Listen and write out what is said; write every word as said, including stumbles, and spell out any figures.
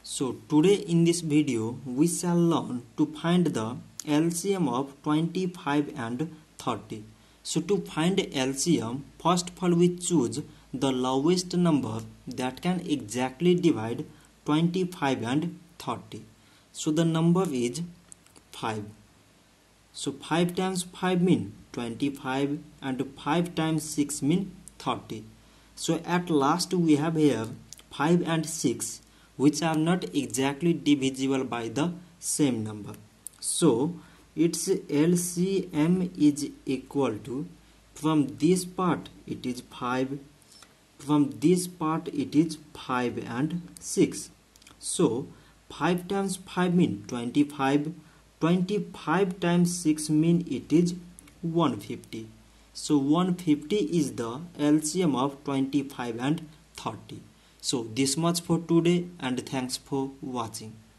So today in this video we shall learn to find the L C M of twenty-five and thirty. So to find L C M, first of all we choose the lowest number that can exactly divide twenty-five and thirty. So the number is five. So five times five mean twenty-five and five times six mean thirty. So at last we have here five and six, which are not exactly divisible by the same number. So its L C M is equal to, from this part it is five, from this part it is five and six. So five times five mean twenty-five, twenty-five times six mean it is one hundred fifty. So one hundred fifty is the L C M of twenty-five and thirty. So this much for today, and thanks for watching.